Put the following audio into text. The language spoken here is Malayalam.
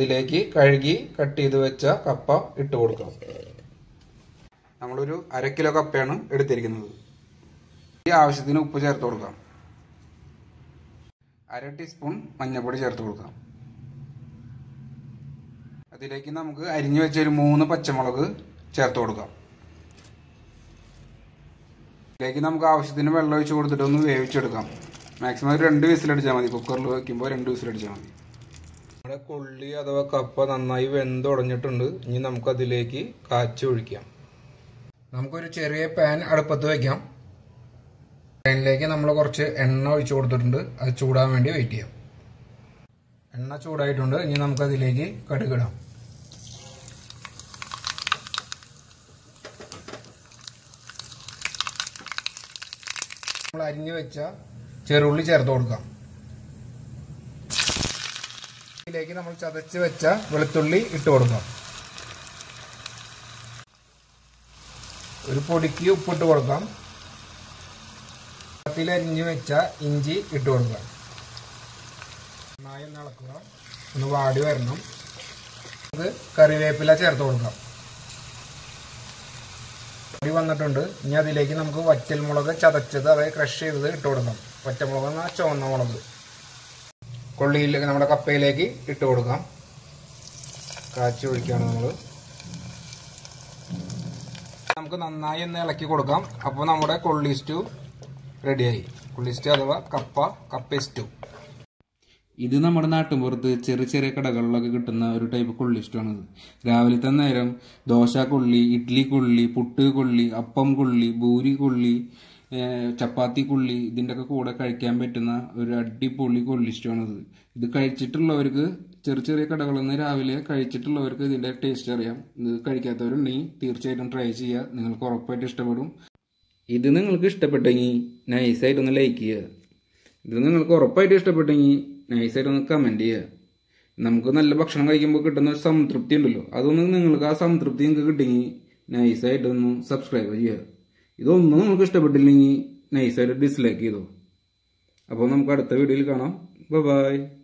അതിലേക്ക് കഴുകി കട്ട് ചെയ്ത് വെച്ച കപ്പ ഇട്ട് കൊടുക്കാം. നമ്മളൊരു 1/2 കിലോ കപ്പയാണ് എടുത്തിരിക്കുന്നത്. ഈ ആവശ്യത്തിന് ഉപ്പ് ചേർത്ത് കൊടുക്കാം. 1/2 ടീസ്പൂൺ മഞ്ഞൾപ്പൊടി ചേർത്ത് കൊടുക്കാം. അതിലേക്ക് നമുക്ക് അരിഞ്ഞു വെച്ച ഒരു 3 പച്ചമുളക് ചേർത്ത് കൊടുക്കാം. ഇതിലേക്ക് നമുക്ക് ആവശ്യത്തിന് വെള്ളം ഒഴിച്ച് കൊടുത്തിട്ട് ഒന്ന് വേവിച്ചെടുക്കാം. മാക്സിമം 2 വിസിലടിച്ചാൽ മതി. കുക്കറിൽ വയ്ക്കുമ്പോൾ 2 വിസിലടിച്ചാൽ മതി. നമ്മുടെ കൊള്ളി അഥവാ കപ്പ നന്നായി വെന്തുടഞ്ഞിട്ടുണ്ട്. ഇനി നമുക്കതിലേക്ക് കാച്ചി ഒഴിക്കാം. നമുക്കൊരു ചെറിയ പാൻ അടുപ്പത്ത് വയ്ക്കാം. പാനിലേക്ക് നമ്മൾ കുറച്ച് എണ്ണ ഒഴിച്ചു കൊടുത്തിട്ടുണ്ട്. അത് ചൂടാൻ വേണ്ടി വെയിറ്റ് ചെയ്യാം. എണ്ണ ചൂടായിട്ടുണ്ട്. ഇനി നമുക്കതിലേക്ക് കടുകിടാം. നമ്മൾ അരിഞ്ഞു വെച്ച ചെറുള്ളി ചേർത്ത് കൊടുക്കാം. ഇതിലേക്ക് നമ്മൾ ചതച്ച് വെച്ച വെളുത്തുള്ളി ഇട്ട് കൊടുക്കാം. ഒരു പൊടിക്ക് ഉപ്പിട്ട് കൊടുക്കാം. അരിഞ്ഞു വെച്ച ഇഞ്ചി ഇട്ട് കൊടുക്കാം. നന്നായി ഒന്ന് ഇളക്കുക. ഒന്ന് വാടി വരണം. നമുക്ക് കറിവേപ്പില ചേർത്ത് കൊടുക്കാം. വാടി വന്നിട്ടുണ്ട്. ഇനി അതിലേക്ക് നമുക്ക് വറ്റൽമുളക് ചതച്ചത് അതായത് ക്രഷ് ചെയ്തത് ഇട്ട് കൊടുക്കാം. വറ്റമുളക് എന്നാൽ ചുവന്ന മുളക്. കൊള്ളിയിലേക്ക് നമ്മുടെ കപ്പയിലേക്ക് ഇട്ട് കൊടുക്കാം. കാച്ചി ഒഴിക്കുകയാണ് നമ്മൾ. നമുക്ക് നന്നായി ഒന്ന് ഇളക്കി കൊടുക്കാം. അപ്പോൾ നമ്മുടെ കൊള്ളി സ്റ്റൂ റെഡിയായി. കൊള്ളി സ്റ്റൂ അഥവാ കപ്പ സ്റ്റൂ. ഇത് നമ്മുടെ നാട്ടിൻപുറത്ത് ചെറിയ ചെറിയ കടകളിലൊക്കെ കിട്ടുന്ന ഒരു ടൈപ്പ് കൊള്ളി സ്റ്റൂ ആണിത്. രാവിലത്തെ നേരം ദോശ കൊള്ളി, ഇഡ്ഡലി കൊള്ളി, പുട്ട് കൊള്ളി, അപ്പം കൊള്ളി, പൂരി കൊള്ളി, ചപ്പാത്തി കൊള്ളി ഇതിൻ്റെയൊക്കെ കൂടെ കഴിക്കാൻ പറ്റുന്ന ഒരു അടിപൊളി കൊള്ളി സ്റ്റൂ ആണിത്. ഇത് കഴിച്ചിട്ടുള്ളവർക്ക് ചെറിയ ചെറിയ കടകളിൽ നിന്ന് രാവിലെ കഴിച്ചിട്ടുള്ളവർക്ക് ഇതിൻ്റെ ടേസ്റ്റ് അറിയാം. ഇത് കഴിക്കാത്തവരുണ്ടെങ്കിൽ തീർച്ചയായിട്ടും ട്രൈ ചെയ്യുക. നിങ്ങൾക്ക് ഉറപ്പായിട്ട് ഇഷ്ടപ്പെടും. ഇത് നിങ്ങൾക്ക് ഇഷ്ടപ്പെട്ടെങ്കിൽ നൈസായിട്ടൊന്ന് ലൈക്ക് ചെയ്യുക. ഇത് നിങ്ങൾക്ക് ഉറപ്പായിട്ട് ഇഷ്ടപ്പെട്ടെങ്കിൽ നൈസായിട്ടൊന്ന് കമൻറ്റ് ചെയ്യുക. നമുക്ക് നല്ല ഭക്ഷണം കഴിക്കുമ്പോൾ കിട്ടുന്ന ഒരു സംതൃപ്തി ഉണ്ടല്ലോ, അതൊന്ന് നിങ്ങൾക്ക് ആ സംതൃപ്തി നിങ്ങൾക്ക് കിട്ടിയെങ്കിൽ നൈസായിട്ടൊന്ന് സബ്സ്ക്രൈബ് ചെയ്യുക. ഇതൊന്നും നിങ്ങൾക്ക് ഇഷ്ടപ്പെട്ടില്ലെങ്കിൽ നൈസായിട്ട് ഡിസ്ലൈക്ക് ചെയ്തോ. അപ്പോൾ നമുക്ക് അടുത്ത വീഡിയോയിൽ കാണാം. ബൈ.